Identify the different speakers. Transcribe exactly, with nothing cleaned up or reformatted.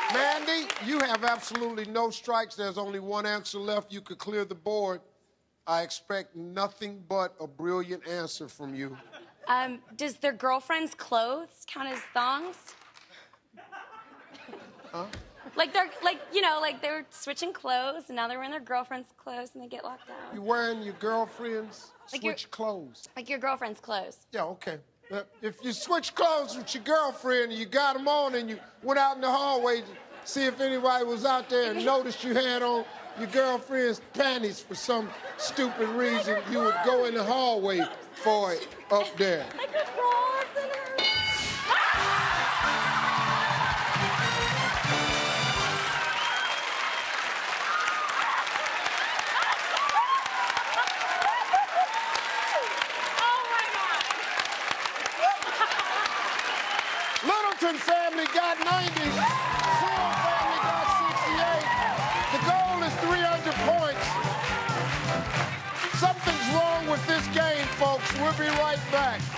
Speaker 1: Mandy, you have absolutely no strikes. There's only one answer left. You could clear the board. I expect nothing but a brilliant answer from you.
Speaker 2: Um, does their girlfriend's clothes count as thongs?
Speaker 1: Huh?
Speaker 2: Like they're, like, you know, like they were switching clothes and now they're wearing their girlfriend's clothes and they get locked out.
Speaker 1: You wearing your girlfriend's
Speaker 2: Like
Speaker 1: switch
Speaker 2: your,
Speaker 1: clothes?
Speaker 2: Like your girlfriend's clothes.
Speaker 1: Yeah, okay. Uh, if you switch clothes with your girlfriend and you got them on and you went out in the hallway to see if anybody was out there and noticed you had on your girlfriend's panties for some stupid reason, you would go in the hallway for it up there.
Speaker 2: Like her bras and her...
Speaker 1: Littleton family got ninety. Sewell family got sixty-eight. The goal is three hundred points. Something's wrong with this game, folks. We'll be right back.